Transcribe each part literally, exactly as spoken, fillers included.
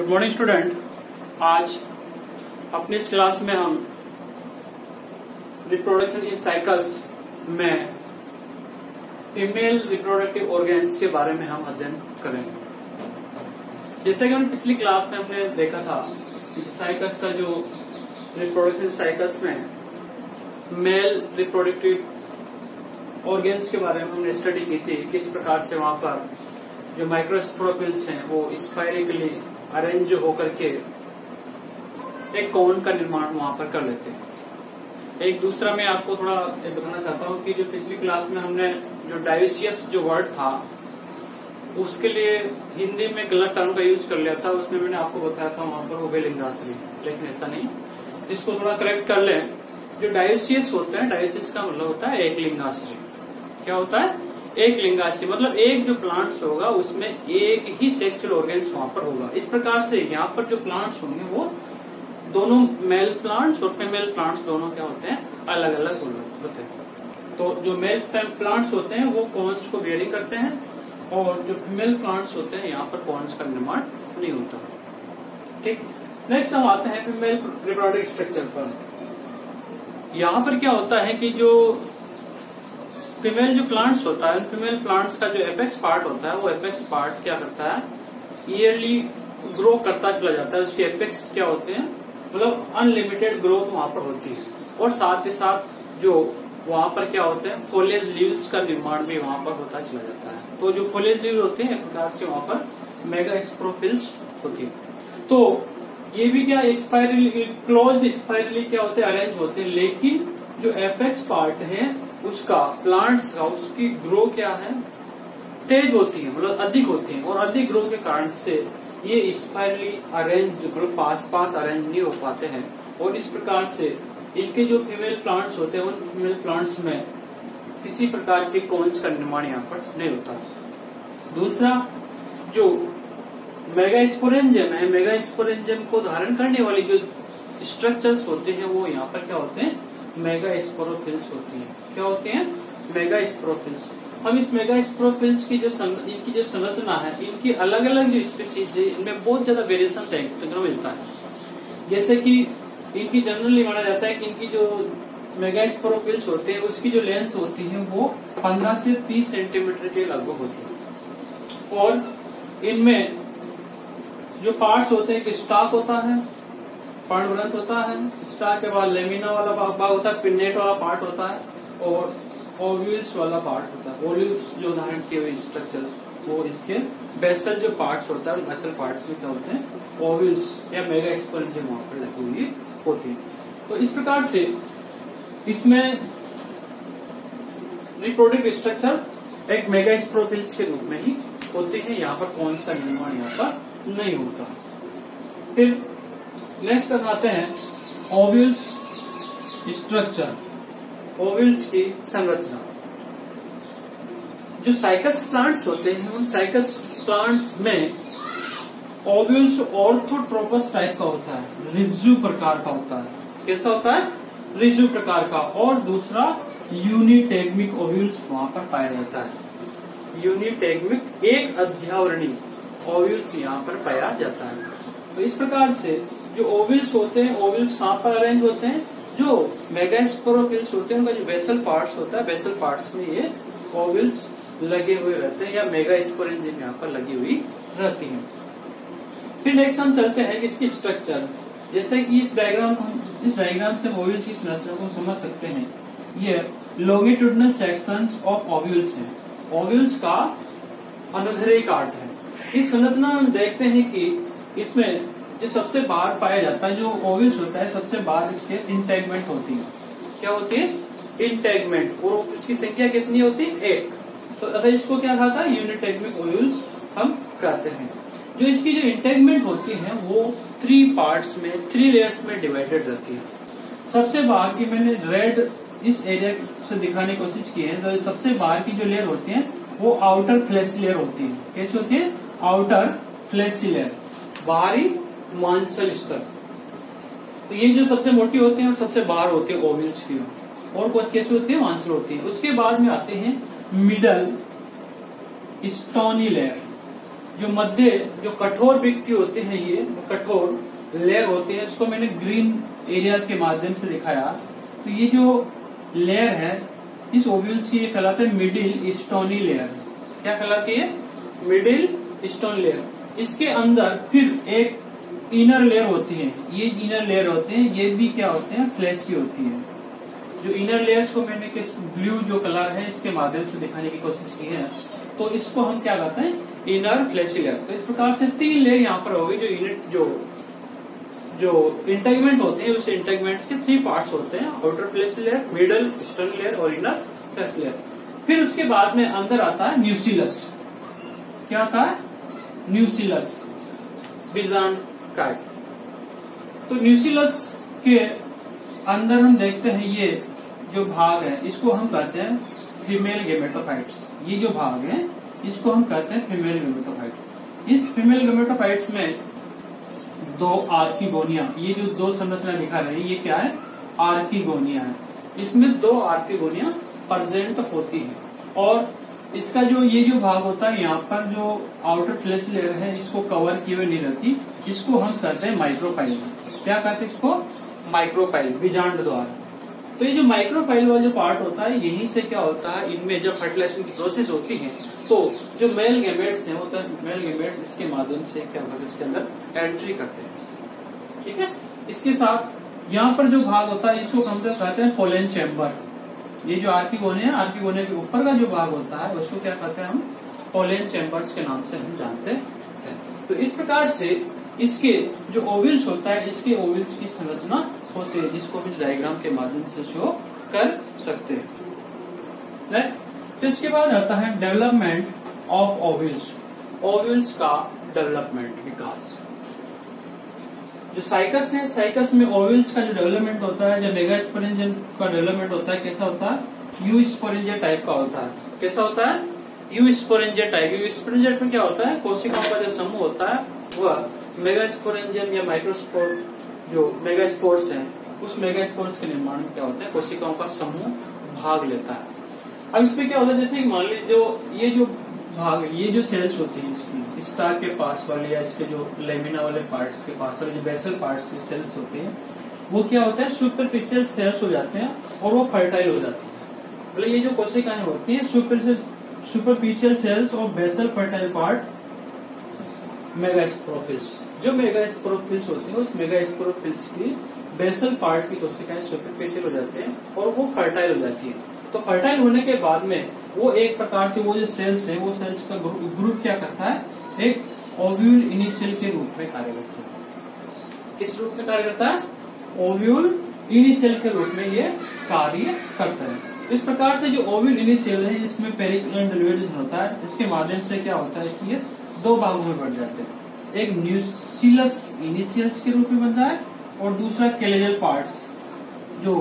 Good morning student. आज अपनी इस क्लास में हम रिप्रोडक्शन इन साइकिल्स में फीमेल रिप्रोडक्टिव ऑर्गेन्स के बारे में हम अध्ययन करेंगे। जैसे कि हम पिछली क्लास में हमने देखा था कि साइकिल्स का जो रिप्रोडक्शन साइकिल्स में मेल रिप्रोडक्टिव ऑर्गेन्स के बारे में हमने स्टडी की थी, किस प्रकार से वहां पर जो माइक्रोस्पोरोफिल्स हैं वो स्पाइरिकली अरेंज होकर के एक कोन का निर्माण वहां पर कर लेते हैं। एक दूसरा मैं आपको थोड़ा बताना चाहता हूँ कि जो पिछली क्लास में हमने जो डायोसियस जो वर्ड था उसके लिए हिंदी में गलत टर्म का यूज कर लिया था। उसमें मैंने आपको बताया था वहां पर उभय लिंगाश्री, लेकिन ऐसा नहीं, इसको थोड़ा करेक्ट कर लें। जो डायोसियस होता है, डायोसियस का मतलब होता है एक लिंगाश्री। क्या होता है? एक लिंगाश्री मतलब एक जो प्लांट्स होगा उसमें एक ही सेक्सुअल ऑर्गेन्स वहां पर होगा। इस प्रकार से यहाँ पर जो प्लांट्स होंगे वो दोनों मेल प्लांट्स और फीमेल प्लांट्स दोनों क्या होते हैं, अलग अलग होते हैं। तो जो मेल प्लांट्स होते हैं वो कॉन्स को बेयरिंग करते हैं और जो फीमेल प्लांट्स होते हैं यहाँ पर कॉन्स का निर्माण नहीं होता। ठीक, नेक्स्ट हम आते हैं फीमेल रिप्रोडक्टिव स्ट्रक्चर पर। यहाँ पर क्या होता है कि जो फीमेल जो प्लांट्स होता है, फीमेल प्लांट्स का जो एपेक्स पार्ट होता है वो एपेक्स पार्ट क्या करता है, ईयरली ग्रो करता चला जाता है। उसके एपेक्स क्या होते हैं, मतलब अनलिमिटेड ग्रोथ वहां पर होती है। और साथ ही साथ जो वहां पर क्या होते हैं, फोलिएज लीव्स का निर्माण भी वहां पर होता चला जाता है। तो जो फोलिएज लीव होते हैं एक प्रकार से वहां पर मेगास्पोरोफिल्स होती है। तो ये भी क्या स्पाइरली क्लोज्ड स्पाइरली क्या होते हैं, अरेंज होते हैं। लेकिन जो एपेक्स पार्ट है उसका प्लांट्स का उसकी ग्रो क्या है, तेज होती है, मतलब अधिक होती है। और अधिक ग्रो के कारण से ये स्पाइरली अरेंज मतलब पास पास अरेंज नहीं हो पाते हैं। और इस प्रकार से इनके जो फीमेल प्लांट्स होते हैं उन फीमेल प्लांट्स में किसी प्रकार के कोन्स का निर्माण यहाँ पर नहीं होता। दूसरा जो मेगास्पोरेंजियम है, मेगास्पोरेंजियम को धारण करने वाली जो स्ट्रक्चर्स होते हैं वो यहाँ पर क्या होते हैं, मेगास्पोरोफिल्स होती है। क्या होते हैं? मेगास्पोरोफिल्स। अब इस मेगास्पोरोफिल्स की जो इनकी जो संरचना है, इनकी अलग अलग जो स्पीसीज है इनमें बहुत ज्यादा वेरिएशन देखने को मिलता है। जैसे कि इनकी जनरली माना जाता है कि इनकी जो मेगास्पोरोफिल्स होते हैं उसकी जो लेंथ होती है वो पंद्रह से तीस सेंटीमीटर के लगभग होती है। और इनमें जो पार्ट्स होते हैं, स्टाक होता है, पर्णवृंत होता है, स्टाक के बाद लेमिना वाला भाग होता है, पिन्नेट वाला पार्ट होता है और ओव्यूल्स वाला पार्ट होता है। ओव्यूल्स जो धारण किए हुए स्ट्रक्चर वो इसके बेसल जो पार्ट्स होता है, बेसल पार्ट्स में क्या होते हैं, ओव्यूल्स या मेगास्पोरेंजियम वहां पर लगी हुई होती है। तो इस प्रकार से इसमें रिप्रोडक्टिव स्ट्रक्चर एक मेगास्पोरोफिल्स के रूप में ही होते हैं। यहाँ पर कौन सा निर्माण यहाँ पर नहीं होता। फिर नेक्स्ट आते हैं ओव्यूल्स स्ट्रक्चर, ओव्यूल्स की संरचना। जो साइकस प्लांट्स होते हैं उन साइकस प्लांट्स में ओव्यूल्स ऑर्थोट्रोपस टाइप का होता है, रिज्यू प्रकार का होता है। कैसा होता है? रिज्यू प्रकार का। और दूसरा यूनिटेगमिक ओव्यूल्स वहां पर पाया जाता है। यूनिटेगमिक एक अध्यावरणी ओव्यूल्स यहाँ पर पाया जाता है। तो इस प्रकार से जो ओव्यूल्स होते हैं, ओव्यूल्स कहाँ पर अरेंज होते हैं, जो मेगास्पोरोफिल्स होते हैं उनका जो बेसल पार्ट्स होता है, बेसल पार्ट्स में ये ओव्यूल्स लगे हुए रहते हैं या मेगास्पोरेंजियम यहाँ पर लगी हुई रहती है। फिर नेक्स्ट हम चलते हैं इसकी स्ट्रक्चर। जैसे कि इस डायग्राम को इस डायग्राम से ओव्यूल्स की संरचना को समझ सकते हैं। ये लॉन्गिट्यूडिनल सेक्शंस ऑफ ओव्यूल्स हैं। ओव्यूल्स का अनुदैर्ध्य काट है। इस संरचना में देखते हैं कि इसमें जो सबसे बाहर पाया जाता है, जो ओव्यूल्स होता है सबसे बाहर इसके इंटेगमेंट होती है। क्या होती है? इंटेगमेंट। और उसकी संख्या कितनी होती है? एक। तो अगर इसको क्या कहा था, यूनिटेगमिक ओव्यूल्स हम कहते हैं। जो इसकी जो इंटेगमेंट होती है वो थ्री पार्ट्स में, थ्री लेयर्स में डिवाइडेड रहती है। सबसे बाहर की मैंने रेड इस एरिया से दिखाने की कोशिश की है। जो सबसे बाहर की जो लेयर होती है वो आउटर फ्लैश लेयर होती है। कैसी होती है? आउटर फ्लैश लेयर, बाहरी मांसल स्तर। तो ये जो सबसे मोटी होती है और सबसे बाहर होती है ओव्यूल्स की। और कुछ कैसे होती है? मांसल होती है। उसके बाद में आते हैं मिडल स्टोनी लेयर, जो मध्य जो कठोर व्यक्ति होते हैं, ये कठोर लेयर होते हैं, इसको मैंने ग्रीन एरियाज के माध्यम से दिखाया। तो ये जो लेयर है इस ओव्यूल्स की, ये कहलाता है मिडिल स्टोनी लेयर। क्या कहलाती है? Middle stone layer. इसके अंदर फिर एक इनर लेयर होती है, ये इनर लेयर होते हैं, ये भी क्या होते हैं? फ्लैशी होती है। जो इनर लेयर्स को मैंने किस ब्लू जो कलर है इसके माध्यम से दिखाने की कोशिश की है, तो इसको हम क्या कहते हैं? Inner fleshy layer. तो इस प्रकार से तीन लेयर यहाँ पर होगी। जो इनर जो जो इंटेगमेंट होते हैं, उस इंटेगमेंट्स के थ्री पार्ट्स होते हैं, outer fleshy layer, middle stone layer और इनर फ्लैशी लेयर। फिर उसके बाद में अंदर आता है न्यूसिलस। क्या आता है? न्यूसिलस बिजान काय। तो न्यूसिलस के अंदर हम देखते हैं ये जो भाग है इसको हम कहते हैं फीमेल गेमेटोफाइट्स। ये जो भाग है इसको हम कहते हैं फीमेल गेमेटोफाइट्स। इस फीमेल गेमेटोफाइट्स में दो आर्किगोनिया, ये जो दो संरचना दिखा रहे हैं ये क्या है? आर्किगोनिया है। इसमें दो आर्किगोनिया प्रेजेंट होती है और इसका जो ये जो भाग होता है यहाँ पर जो आउटर फ्लैश लेयर है इसको कवर किए हुए नहीं रहती, इसको हम कहते हैं माइक्रोपाइल। क्या कहते हैं इसको? माइक्रोपाइल, बीजांड द्वार। तो ये जो माइक्रोपाइल वाला जो पार्ट होता है यहीं से क्या होता है, इनमें जब फर्टिलाइजेशन की प्रोसेस होती है तो जो मेल गैमेट्स हैं होता है, मेल गैमेट्स इसके माध्यम से क्या होता है इसके अंदर एंट्री करते हैं। ठीक है। इसके साथ यहाँ पर जो भाग होता है इसको हम कहते हैं पोलन चैम्बर। ये जो आर्किगोनिया है, आर्किगोनिया के ऊपर का जो भाग होता है उसको क्या कहते हैं हम? पोलन चैम्बर्स के नाम से हम जानते हैं। तो इस प्रकार से इसके जो ओवल्स होता है, इसके ओवल्स की संरचना होती है, जिसको हम इस डायग्राम के माध्यम से शो कर सकते हैं। तो इसके बाद आता है डेवलपमेंट ऑफ ओवल्स। ओवल्स का डेवलपमेंट, विकास। जो साइकस है, साइकस में ओवल्स का जो डेवलपमेंट होता है, जो मेगास्पोरेंजियम का डेवलपमेंट होता है, कैसा होता है? यू स्पोरेंजिया टाइप का होता है। कैसा होता है? Eusporangia type. Eusporangia में क्या होता है? कोशिकाओं का जो समूह होता है वह मेगास्पोरेंजियम या माइक्रोस्पोर, जो मेगास्पोर्स हैं, उस मेगास्पोर्स के निर्माण में क्या होता है? कोशिकाओं का समूह भाग लेता है। अब इसमें क्या होता है, जैसे मान लीजिए जो ये जो भाग, ये जो सेल्स होती है इसकी स्टार के पास वाले या इसके जो लेमिना वाले पार्ट्स के पास वाले जो बेसल पार्ट्स के सेल्स होते हैं, वो क्या होता है? सुपरफिशियल सेल्स हो जाते हैं और वो फर्टाइल हो जाती है। मतलब ये जो कोशिकाएं होती हैं सुपरफिशियल सेल्स और बेसल फर्टाइल पार्ट मेगास्पोरोफिल्स। जो मेगास्पोरोफिल्स होते हैं उस मेगास्पोरोफिल्स की बेसल पार्ट की कोशिकाएं सुपरफिशियल हो जाते हैं और वो फर्टाइल हो जाती है। तो फर्टाइल होने के बाद में वो एक प्रकार से वो जो सेल्स है, वो सेल्स का ग्रुप क्या करता है? एक ओव्यूल इनिशियल के रूप में कार्य करता है। किस रूप में कार्य करता है? ओव्यूल इनिशियल के रूप में ये कार्य करता है। इस प्रकार से जो ओव्यूल इनिशियल है इसमें पेरिकुलर डिवीजन होता है। इसके माध्यम से क्या होता है? इसलिए दो भागों में बढ़ जाते हैं। एक न्यूसिलस इनिशियल्स के रूप में बनता है और दूसरा केलेजल पार्ट्स। जो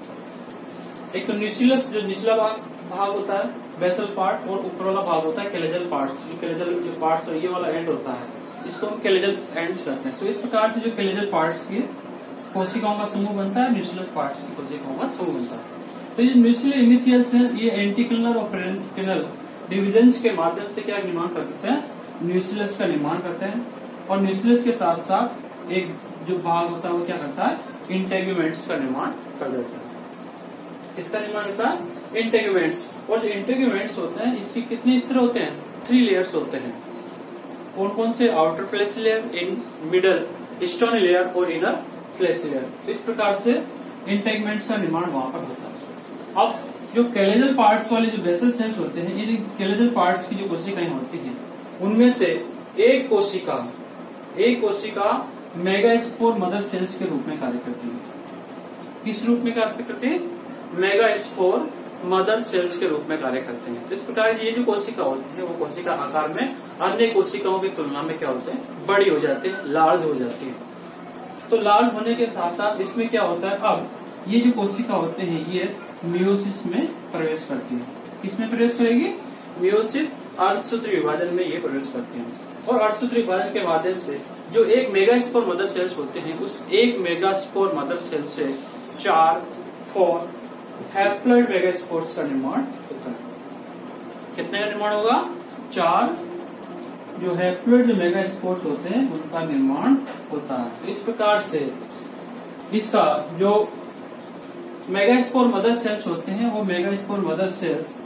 एक तो न्यूसिलस जो निचला भाग भाग होता है, बेसल पार्ट, और ऊपर वाला भाग होता है केलेजल पार्ट्स। जो केलेजल जो पार्ट्स और ये वाला एंड होता है इसको हम केलेजल एंड्स कहते हैं। तो इस प्रकार से जो केलेजल पार्ट्स की कोशिकाओं का समूह बनता है, न्यूसिलस पार्ट्स की कोशिकाओं का समूह बनता है। तो ये न्यूसिलस इनिशियल्स हैं, ये एंटिक्लर और पेरेंकिनल डिविजन्स के माध्यम से क्या निर्माण करते हैं? न्यूसिलस का निर्माण करते हैं। और न्यूसिलस के साथ साथ एक जो भाग होता है वो क्या करता है? इंटेग्यूमेंट्स का निर्माण कर देता है। इसका निर्माण करता है इंटेग्यूमेंट्स। और जो इंटेग्यूमेंट्स होते हैं इसकी कितने स्तर होते हैं? थ्री लेयर्स होते हैं। कौन कौन से? Outer flesh layer, in middle stony layer और इनर फ्लैश लेयर। इस प्रकार से इंटेग्यूमेंट्स का निर्माण वहां पर होता है। अब जो केलेजल पार्ट्स वाले जो बेसल सेल्स होते हैं, इन केलेजल पार्ट्स की जो कोशिकाएं होती हैं उनमें से एक कोशिका एक कोशिका मेगास्पोर मदर सेल्स के रूप में कार्य करती है। किस रूप में कार्य करती है? मेगास्पोर मदर सेल्स के रूप में कार्य करते हैं। इस प्रकार ये जो कोशिका होती है वो कोशिका आकार में अन्य कोशिकाओं की तुलना में क्या होते हैं? बड़ी हो जाती है, लार्ज हो जाती है। तो लार्ज होने के साथ साथ इसमें क्या होता है? अब ये जो कोशिका होते हैं ये मियोसिस में प्रवेश करती है। किसमें प्रवेश करेगी? मियोसिस, अर्धसूत्री विभाजन में ये प्रवेश करती है। और अर्धसूत्री विभाजन के माध्यम से जो एक मेगास्पोर मदर सेल्स होते हैं उस एक मेगास्पोर मदर सेल से चार फोर हैप्लॉइड मेगास्पोर्स का निर्माण होता है। कितने का निर्माण होगा? चार जो हैप्लॉइड जो मेगास्पोर्स होते हैं उनका निर्माण होता है। तो इस प्रकार से इसका जो मेगास्पोर मदर सेल्स होते हैं वो मेगास्पोर मदर सेल्स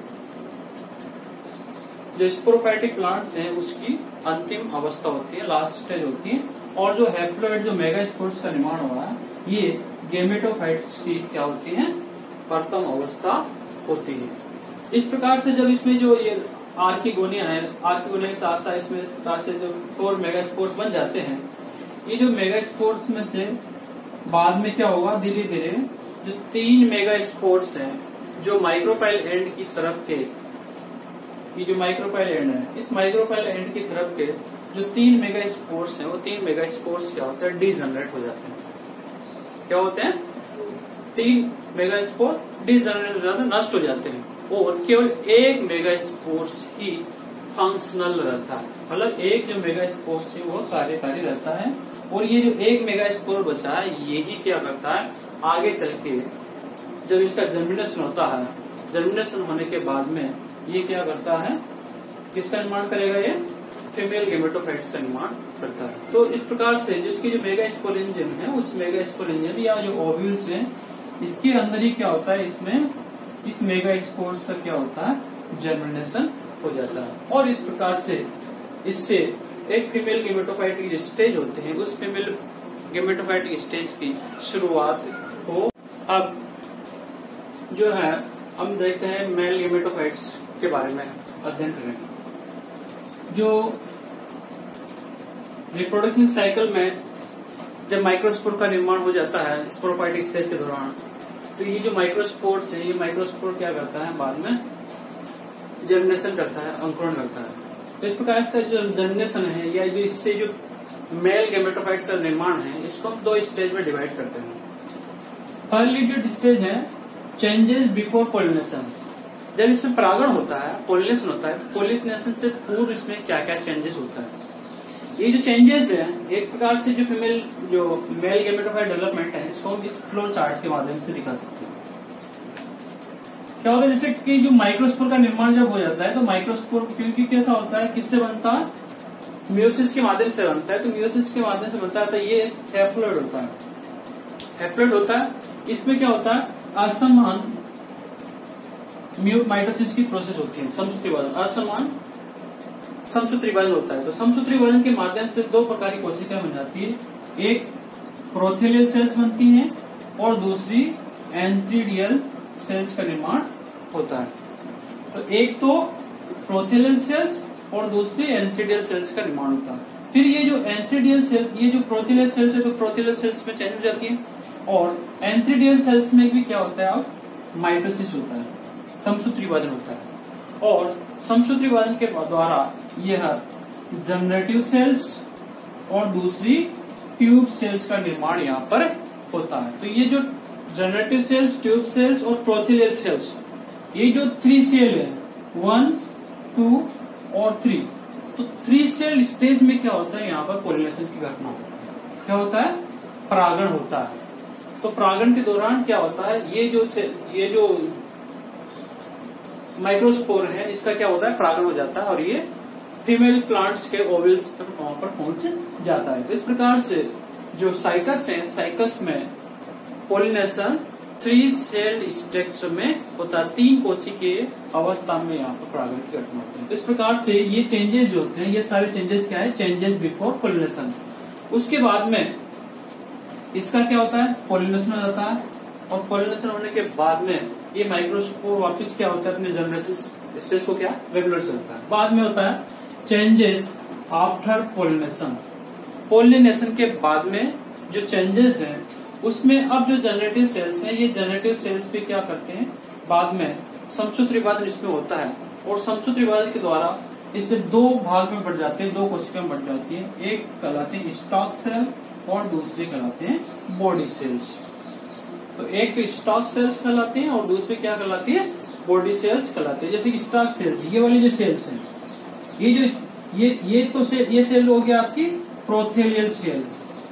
जो स्पोरोफाइटिक प्लांट्स हैं उसकी अंतिम अवस्था होती है, लास्ट स्टेज होती है। और जो हैप्लॉइड जो मेगास्पोर्स का निर्माण हो रहा है ये गेमेटोफाइट्स की क्या होती है, प्रथम अवस्था होती है। इस प्रकार से जब इसमें जो ये आर्किगोनिया है, आर्किगोनिया के साथ साथ इसमें इस प्रकार से जो फोर मेगास्पोर्स बन जाते हैं, ये जो मेगास्पोर्स में से बाद में क्या होगा, धीरे धीरे जो तीन मेगास्पोर्स हैं जो माइक्रोपाइल एंड की तरफ के, ये जो माइक्रोपाइल एंड है, इस माइक्रोपाइल एंड की तरफ के जो तीन मेगास्पोर्स हैं वो तीन मेगास्पोर्स क्या होते हैं, डीजनरेट हो जाते हैं। क्या होते हैं, तीन मेगास्पोर डीजनरेट हो जाते हैं, नष्ट हो जाते हैं, और केवल एक मेगास्पोर्स ही फंक्शनल रहता है। मतलब एक जो मेगास्पोर्स है वो कार्यकारी रहता है, और ये जो एक मेगास्पोर बचा है यही क्या करता है, आगे चल के जब इसका जर्मिनेशन होता है, जर्मिनेशन होने के बाद में ये क्या करता है, किसका निर्माण करेगा, ये फीमेल गेमेटोफाइट्स का निर्माण करता है। तो इस प्रकार से जिसकी जो मेगास्पोरेंजियम है उस मेगास्पोरेंजियम या जो ओव्यूल्स है इसके अंदर ही क्या होता है, इसमें इस मेगास्पोर्स का क्या होता है, जर्मिनेशन हो जाता है। और इस प्रकार से इससे एक फीमेल गेमेटोफाइट की स्टेज होते हैं, उस फीमेल गेमेटोफाइट स्टेज की शुरुआत हो। अब जो है हम देखते हैं मेल गेमेटोफाइट्स के बारे में अध्ययन करें। जो रिप्रोडक्शन साइकिल में जब माइक्रोस्पोर का निर्माण हो जाता है स्पोरोफाइटिक स्टेज के दौरान, तो ये जो माइक्रोस्पोर्स है, ये माइक्रोस्पोर क्या करता है, बाद में जर्मिनेशन करता है, अंकुरण करता है। तो इस प्रकार से जो जर्मिनेशन है या जो इससे जो मेल गेमेटोफाइट्स का निर्माण है इसको हम दो स्टेज में डिवाइड करते हैं। पहली जो स्टेज है चेंजेस बिफोर पोलिनेशन, जब इसमें परागण होता है, पोलिनेशन होता है, पोलिनेशन से पूर्व इसमें क्या क्या चेंजेस होता है। ये जो चेंजेस है एक प्रकार से जो फीमेल जो मेल गेमेटोफाइट डेवलपमेंट है इसको हम इस फ्लो चार्ट के माध्यम से दिखा सकते हैं। क्या होता है, जैसे कि जो माइक्रोस्पोर का निर्माण जब हो जाता है तो माइक्रोस्पोर क्योंकि कैसा होता है, किससे बनता है, मियोसिस के माध्यम से बनता है। तो मियोसिस के माध्यम से बनता है तो ये हैप्लॉइड होता है, हैप्लॉइड होता है। इसमें क्या होता है, असमान माइटोसिस की प्रोसेस होती है, समसूत्री विभाजन, असमान समसूत्री विभाजन होता है। तो समसूत्री विभाजन के माध्यम से दो प्रकार की कोशिकाएं बन जाती है, एक प्रोथेलियल सेल्स बनती हैं और दूसरी एंथ्रीडियल सेल्स का निर्माण होता है। तो एक तो प्रोथेलियल सेल्स और दूसरी एंथ्रीडियल सेल्स का निर्माण होता है। फिर ये जो एंथ्रीडियल सेल्स, ये जो प्रोथेलियल सेल्स है तो प्रोथेलियल सेल्स में चेंज हो जाती है, और एंथ्रीडियल सेल्स में भी क्या होता है, अब माइटोसिस होता है, समसूत्री विभाजन होता है। और समसूत्री विभाजन के द्वारा यह जनरेटिव सेल्स और दूसरी ट्यूब सेल्स का निर्माण यहाँ पर होता है। तो ये जो जनरेटिव सेल्स, ट्यूब सेल्स और प्रोथेलियल सेल्स, ये जो थ्री सेल है, वन, टू और थ्री, तो थ्री सेल स्टेज में क्या होता है, यहाँ पर पोलिनेशन की घटना होती है। क्या होता है, परागण होता है। तो परागण के दौरान क्या होता है, ये जो ये जो माइक्रोस्पोर है इसका क्या होता है, परागण हो जाता है और ये फीमेल प्लांट्स के ओवल्स पर वहां पर पहुंच जाता है। तो इस प्रकार से जो साइकस है, साइकस में पोलिनेशन थ्री सेल्ड स्ट्रक्चर में होता है, तीन कोशी के अवस्था में यहाँ पर परागण की घटना होती है। तो इस प्रकार से ये चेंजेस जो होते हैं, ये सारे चेंजेस क्या है, चेंजेस बिफोर पोलिनेशन। उसके बाद में इसका क्या होता है, पोलिनेशन हो जाता है, और पोलिनेशन होने के बाद में ये माइक्रोस्पोर वापस क्या होता है, अपने जनरेशन स्टेज को क्या रेगुलर से होता है। बाद में होता है चेंजेस आफ्टर पोलिनेशन, पोलिनेशन के बाद में जो चेंजेस हैं उसमें अब जो जनरेटिव सेल्स हैं, ये जनरेटिव सेल्स भी क्या करते हैं, बाद में समसूत्री विभाजन इसमें होता है, और समसूत्री विभाजन के द्वारा इससे दो भाग में बढ़ जाते हैं, दो कोशिकाएं बढ़ जाती हैं। एक कहलाते हैं स्टॉक सेल और दूसरे कहलाते हैं बॉडी सेल्स। तो एक तो स्टॉक सेल्स कहलाते हैं और दूसरे क्या कहलाती है, बॉडी सेल्स कहलाते हैं। जैसे कि स्टॉक सेल्स, ये वाली जो सेल्स हैं, ये जो ये ये तो से, ये सेल हो गया आपकी प्रोथेलियल सेल।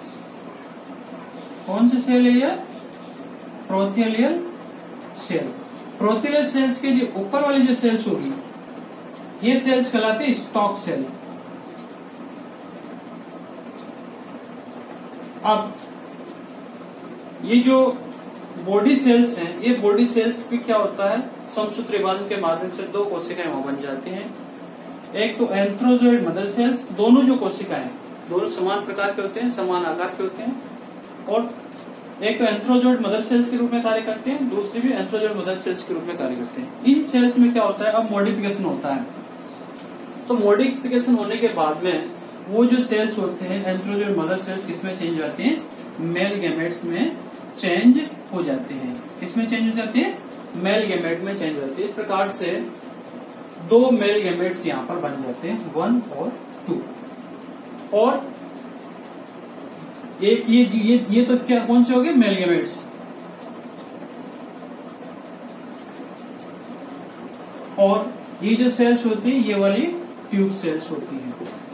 कौन सी सेल है ये, प्रोथेलियल सेल। प्रोथेलियल सेल्स के जो ऊपर वाली जो सेल्स होगी ये सेल्स कहलाते हैं स्टॉक सेल, अब ये जो बॉडी सेल्स हैं, ये बॉडी सेल्स भी क्या होता है, समसूत्री विभाजन के माध्यम से दो कोशिकाएं वहां बन जाती हैं। एक तो एंथ्रोजोइड मदर सेल्स, दोनों जो कोशिकाएं दोनों समान प्रकार के होते हैं, समान आकार के होते हैं, और एक तो एंथ्रोजोइड मदर सेल्स के रूप में कार्य करते हैं, दूसरी भी एंथ्रोजोइड मदर सेल्स के रूप में कार्य करते हैं। इन सेल्स में क्या होता है, अब मॉडिफिकेशन होता है। तो मॉडिफिकेशन होने के बाद में वो जो सेल्स होते हैं एंथ्रोजोइड मदर सेल्स किसमें चेंज हो जाते हैं, मेल गैमेट्स में चेंज हो जाते हैं। किसमें चेंज हो जाते हैं, मेल गैमेट में चेंज हो जाते हैं। इस प्रकार से दो मेल गैमेट्स यहाँ पर बन जाते हैं, वन और टू। और एक ये ये ये तो क्या कौन से हो गए, मेल गैमेट्स। और ये जो सेल्स होती है ये वाली ट्यूब सेल्स होती हैं।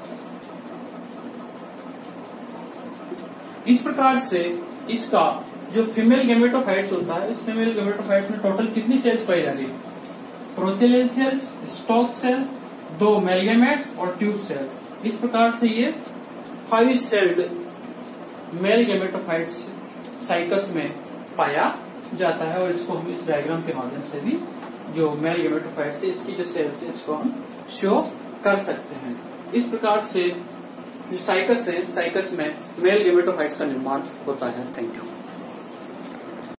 इस प्रकार से इसका जो फीमेल गैमेटोफाइट्स होता है, इस फीमेल गैमेटोफाइट्स में टोटल कितनी सेल्स पाई जा रही है, प्रोथेलियल सेल्स, स्टॉक सेल, दो मेल गैमेट्स और ट्यूब सेल। इस प्रकार से ये five celled male gametophytes Cycas में पाया जाता है। और इसको हम इस डायग्राम के माध्यम से भी जो मेल गैमेटोफाइट्स है इसकी जो सेल्स है इसको हम शो कर सकते हैं। इस प्रकार से जो साइकस है, साइकस में मेल गैमेटोफाइट्स का निर्माण होता है। Thank you.